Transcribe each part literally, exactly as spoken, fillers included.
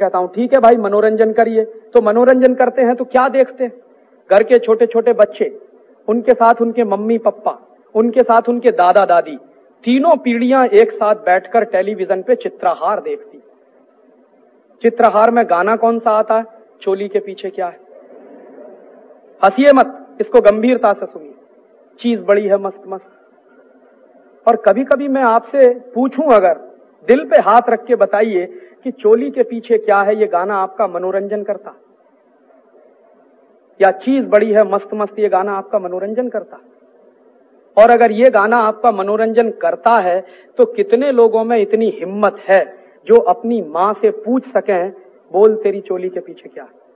कहता हूं ठीक है भाई मनोरंजन करिए, तो मनोरंजन करते हैं तो क्या देखते हैं? घर के छोटे छोटे बच्चे, उनके साथ उनके मम्मी पापा, उनके साथ उनके दादा दादी, तीनों पीढ़ियां एक साथ बैठकर टेलीविजन पे चित्रहार देखती। चित्रहार में गाना कौन सा आता है? चोली के पीछे क्या है। हंसिए मत, इसको गंभीरता से सुनिए। चीज बड़ी है मस्त मस्त। और कभी कभी मैं आपसे पूछूं, अगर दिल पे हाथ रख के बताइए कि चोली के पीछे क्या है, ये गाना आपका मनोरंजन करता? या चीज बड़ी है मस्त मस्त, ये गाना आपका मनोरंजन करता? और अगर ये गाना आपका मनोरंजन करता है तो कितने लोगों में इतनी हिम्मत है जो अपनी मां से पूछ सकें, बोल तेरी चोली के पीछे क्या है?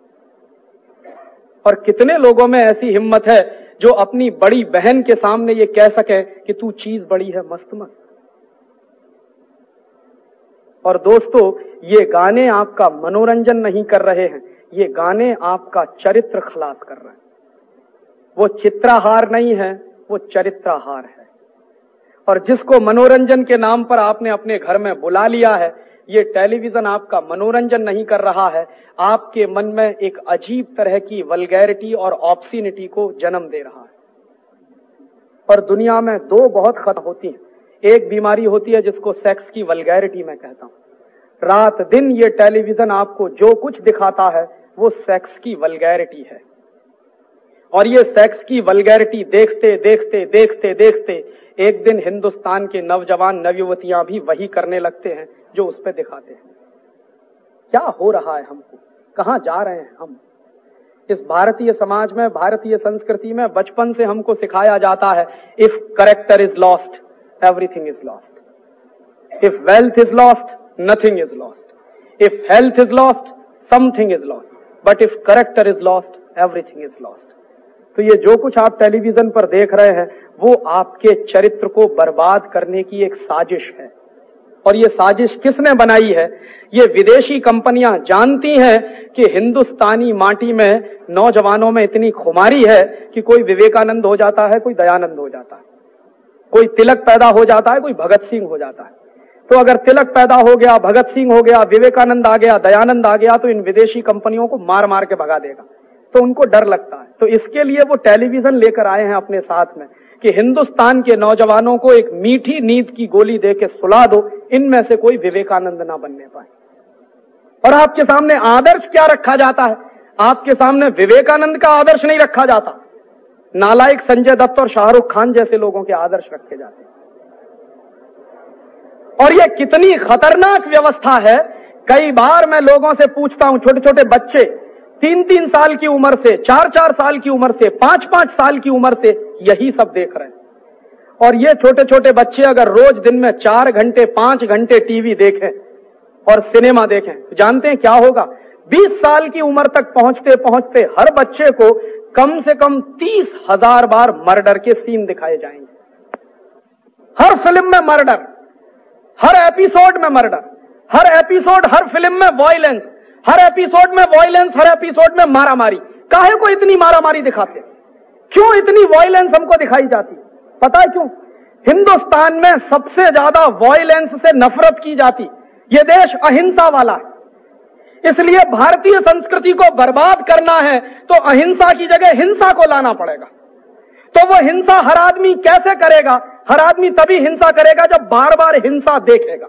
और कितने लोगों में ऐसी हिम्मत है जो अपनी बड़ी बहन के सामने ये कह सके कि तू चीज बड़ी है मस्त मस्त? और दोस्तों, ये गाने आपका मनोरंजन नहीं कर रहे हैं, ये गाने आपका चरित्र खलास कर रहे हैं। वो चित्रहार नहीं है, वो चरित्रहार है। और जिसको मनोरंजन के नाम पर आपने अपने घर में बुला लिया है, ये टेलीविजन आपका मनोरंजन नहीं कर रहा है, आपके मन में एक अजीब तरह की वल्गैरिटी और ऑब्सिनिटी को जन्म दे रहा है। और दुनिया में दो बहुत खत होती हैं। एक बीमारी होती है जिसको सेक्स की वल्गैरिटी मैं कहता हूं। रात दिन ये टेलीविजन आपको जो कुछ दिखाता है वो सेक्स की वल्गैरिटी है। और ये सेक्स की वल्गैरिटी देखते देखते देखते देखते एक दिन हिंदुस्तान के नौजवान नवयुवतियां भी वही करने लगते हैं जो उस पर दिखाते हैं। क्या हो रहा है हमको? कहां जा रहे हैं हम? इस भारतीय समाज में, भारतीय संस्कृति में बचपन से हमको सिखाया जाता है, if character is lost everything is lost, if wealth is lost nothing is lost, if health is lost something is lost, but if character is lost everything is lost. तो ये जो कुछ आप टेलीविजन पर देख रहे हैं वो आपके चरित्र को बर्बाद करने की एक साजिश है। और ये साजिश किसने बनाई है? ये विदेशी कंपनियां जानती हैं कि हिंदुस्तानी माटी में नौजवानों में इतनी खुमारी है कि कोई विवेकानंद हो जाता है, कोई दयानंद हो जाता है, कोई तिलक पैदा हो जाता है, कोई भगत सिंह हो जाता है। तो अगर तिलक पैदा हो गया, भगत सिंह हो गया, विवेकानंद आ गया, दयानंद आ गया, तो इन विदेशी कंपनियों को मार मार के भगा देगा। तो उनको डर लगता है। तो इसके लिए वो टेलीविजन लेकर आए हैं अपने साथ में कि हिंदुस्तान के नौजवानों को एक मीठी नींद की गोली दे के सुला दो, इनमें से कोई विवेकानंद ना बनने पाए। और आपके सामने आदर्श क्या रखा जाता है? आपके सामने विवेकानंद का आदर्श नहीं रखा जाता, नालायक संजय दत्त और शाहरुख खान जैसे लोगों के आदर्श रखे जाते हैं। और यह कितनी खतरनाक व्यवस्था है। कई बार मैं लोगों से पूछता हूं, छोटे छोटे बच्चे तीन तीन साल की उम्र से, चार चार साल की उम्र से, पांच पांच साल की उम्र से यही सब देख रहे हैं। और ये छोटे छोटे बच्चे अगर रोज दिन में चार घंटे पांच घंटे टीवी देखें और सिनेमा देखें तो जानते हैं क्या होगा? बीस साल की उम्र तक पहुंचते पहुंचते हर बच्चे को कम से कम तीस हजार बार मर्डर के सीन दिखाए जाएंगे। हर फिल्म में मर्डर, हर एपिसोड में मर्डर, हर एपिसोड, हर फिल्म में वायलेंस, हर एपिसोड में वायलेंस, हर एपिसोड में मारामारी। काहे को इतनी मारामारी दिखाते? क्यों इतनी वायलेंस हमको दिखाई जाती? पता है क्यों? हिंदुस्तान में सबसे ज्यादा वायलेंस से नफरत की जाती। ये देश अहिंसा वाला है, इसलिए भारतीय संस्कृति को बर्बाद करना है तो अहिंसा की जगह हिंसा को लाना पड़ेगा। तो वो हिंसा हर आदमी कैसे करेगा? हर आदमी तभी हिंसा करेगा जब बार बार हिंसा देखेगा।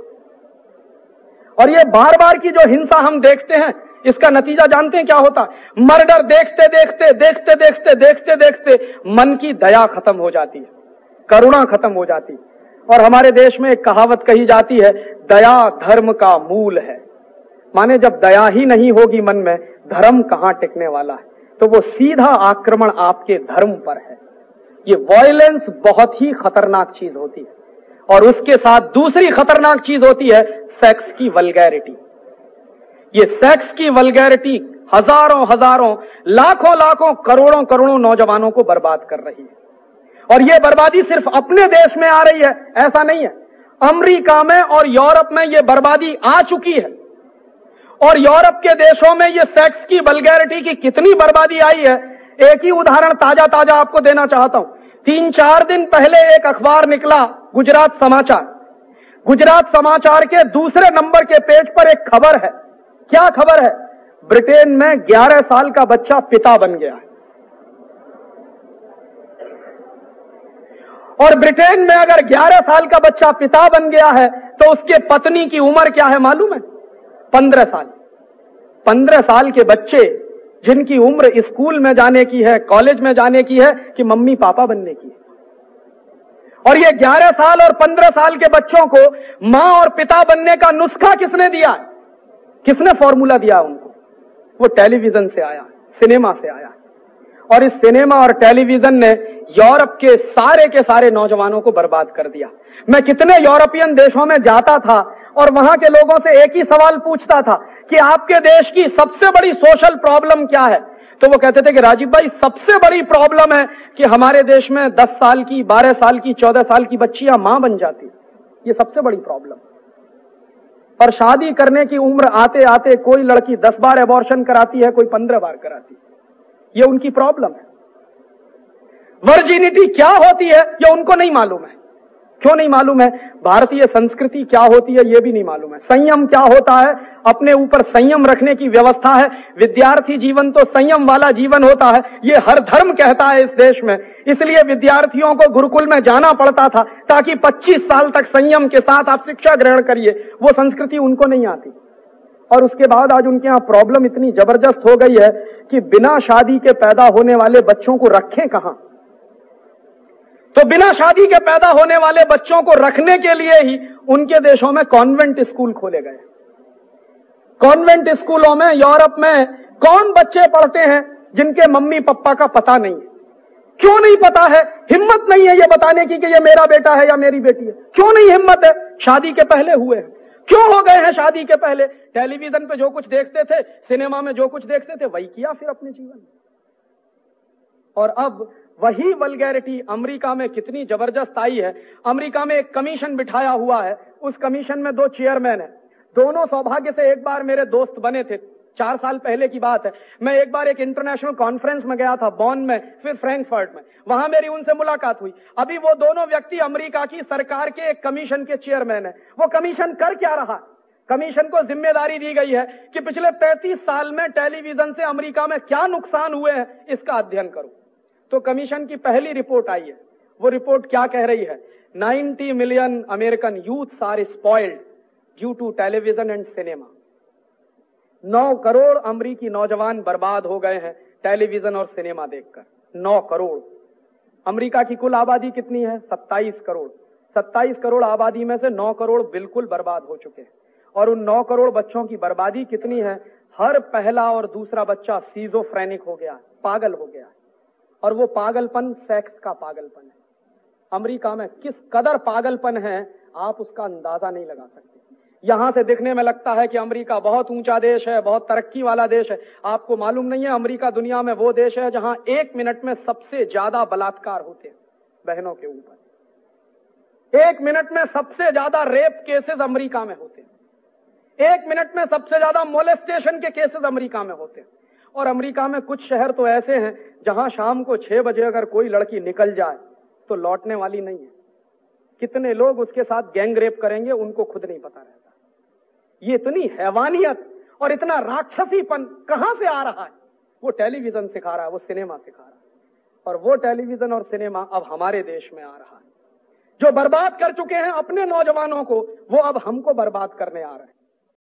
और ये बार बार की जो हिंसा हम देखते हैं, इसका नतीजा जानते हैं क्या होता है? मर्डर देखते देखते देखते देखते देखते देखते मन की दया खत्म हो जाती है, करुणा खत्म हो जाती है। और हमारे देश में एक कहावत कही जाती है, दया धर्म का मूल है। माने जब दया ही नहीं होगी मन में, धर्म कहां टिकने वाला है? तो वो सीधा आक्रमण आपके धर्म पर है। ये वायलेंस बहुत ही खतरनाक चीज होती है। और उसके साथ दूसरी खतरनाक चीज होती है सेक्स की वल्गैरिटी। ये सेक्स की वल्गैरिटी हजारों हजारों, लाखों लाखों, करोड़ों करोड़ों नौजवानों को बर्बाद कर रही है। और ये बर्बादी सिर्फ अपने देश में आ रही है ऐसा नहीं है, अमेरिका में और यूरोप में ये बर्बादी आ चुकी है। और यूरोप के देशों में ये सेक्स की वल्गैरिटी की कितनी बर्बादी आई है, एक ही उदाहरण ताजा ताजा आपको देना चाहता हूं। तीन चार दिन पहले एक अखबार निकला, गुजरात समाचार। गुजरात समाचार के दूसरे नंबर के पेज पर एक खबर है क्या खबर है? ब्रिटेन में ग्यारह साल का बच्चा पिता बन गया है। और ब्रिटेन में अगर ग्यारह साल का बच्चा पिता बन गया है तो उसके पत्नी की उम्र क्या है मालूम है? पंद्रह साल। पंद्रह साल के बच्चे जिनकी उम्र स्कूल में जाने की है, कॉलेज में जाने की है कि मम्मी पापा बनने की है। और ये ग्यारह साल और पंद्रह साल के बच्चों को मां और पिता बनने का नुस्खा किसने दिया है? किसने फॉर्मूला दिया उनको? वो टेलीविजन से आया, सिनेमा से आया। और इस सिनेमा और टेलीविजन ने यूरोप के सारे के सारे नौजवानों को बर्बाद कर दिया। मैं कितने यूरोपियन देशों में जाता था और वहां के लोगों से एक ही सवाल पूछता था कि आपके देश की सबसे बड़ी सोशल प्रॉब्लम क्या है? तो वो कहते थे कि राजीव भाई, सबसे बड़ी प्रॉब्लम है कि हमारे देश में दस साल की, बारह साल की, चौदह साल की बच्चियां मां बन जाती। ये सबसे बड़ी प्रॉब्लम। और शादी करने की उम्र आते आते कोई लड़की दस बार एबॉर्शन कराती है, कोई पंद्रह बार कराती है। ये उनकी प्रॉब्लम है। वर्जिनिटी क्या होती है ये उनको नहीं मालूम है। क्यों नहीं मालूम है? भारतीय संस्कृति क्या होती है ये भी नहीं मालूम है। संयम क्या होता है, अपने ऊपर संयम रखने की व्यवस्था है। विद्यार्थी जीवन तो संयम वाला जीवन होता है, ये हर धर्म कहता है इस देश में। इसलिए विद्यार्थियों को गुरुकुल में जाना पड़ता था ताकि पच्चीस साल तक संयम के साथ आप शिक्षा ग्रहण करिए। वो संस्कृति उनको नहीं आती। और उसके बाद आज उनके यहां प्रॉब्लम इतनी जबरदस्त हो गई है कि बिना शादी के पैदा होने वाले बच्चों को रखें कहां? तो बिना शादी के पैदा होने वाले बच्चों को रखने के लिए ही उनके देशों में कॉन्वेंट स्कूल खोले गए। कॉन्वेंट स्कूलों में यूरोप में कौन बच्चे पढ़ते हैं जिनके मम्मी पापा का पता नहीं है? क्यों नहीं पता है? हिम्मत नहीं है ये बताने की कि ये मेरा बेटा है या मेरी बेटी है। क्यों नहीं हिम्मत है? शादी के पहले हुए हैं। क्यों हो गए हैं शादी के पहले? टेलीविजन पे जो कुछ देखते थे, सिनेमा में जो कुछ देखते थे, वही किया फिर अपने जीवन में। और अब वही वल्गैरिटी अमेरिका में कितनी जबरदस्त आई है। अमेरिका में एक कमीशन बिठाया हुआ है, उस कमीशन में दो चेयरमैन हैं। दोनों सौभाग्य से एक बार मेरे दोस्त बने थे, चार साल पहले की बात है। मैं एक बार एक इंटरनेशनल कॉन्फ्रेंस में गया था, बॉन में, फिर फ्रैंकफर्ट में। वहां मेरी उनसे मुलाकात हुई। अभी वो दोनों व्यक्ति अमेरिका की सरकार के एक कमीशन के चेयरमैन है। वो कमीशन कर क्या रहा? कमीशन को जिम्मेदारी दी गई है कि पिछले पैंतीस साल में टेलीविजन से अमेरिका में क्या नुकसान हुए हैं इसका अध्ययन करो। तो कमीशन की पहली रिपोर्ट आई है। वो रिपोर्ट क्या कह रही है? नब्बे million American youths are spoiled due to television and cinema. नौ करोड़ अमेरिकी नौजवान बर्बाद हो गए हैं टेलीविजन और सिनेमा देखकर। नौ करोड़। अमेरिका की कुल आबादी कितनी है? सत्ताईस करोड़। सत्ताईस करोड़ आबादी में से नौ करोड़ बिल्कुल बर्बाद हो चुके हैं। और उन नौ करोड़ बच्चों की बर्बादी कितनी है? हर पहला और दूसरा बच्चा सीजोफ्रेनिक हो गया, पागल हो गया। और वो पागलपन सेक्स का पागलपन है। अमेरिका में किस कदर पागलपन है आप उसका अंदाजा नहीं लगा सकते। यहां से दिखने में लगता है कि अमेरिका बहुत ऊंचा देश है, बहुत तरक्की वाला देश है। आपको मालूम नहीं है अमेरिका दुनिया में वो देश है जहां एक मिनट में सबसे ज्यादा बलात्कार होते हैं बहनों के ऊपर। एक मिनट में सबसे ज्यादा रेप केसेस अमेरिका में होते हैं। एक मिनट में सबसे ज्यादा मोलेस्टेशन के केसेस अमेरिका में होते हैं। और अमेरिका में कुछ शहर तो ऐसे हैं जहां शाम को छह बजे अगर कोई लड़की निकल जाए तो लौटने वाली नहीं है। कितने लोग उसके साथ गैंग रेप करेंगे उनको खुद नहीं पता रहता। ये इतनी हैवानियत और इतना राक्षसीपन कहां से आ रहा है? वो टेलीविजन सिखा रहा है, वो सिनेमा सिखा रहा है। और वो टेलीविजन और सिनेमा अब हमारे देश में आ रहा है। जो बर्बाद कर चुके हैं अपने नौजवानों को, वो अब हमको बर्बाद करने आ रहे हैं।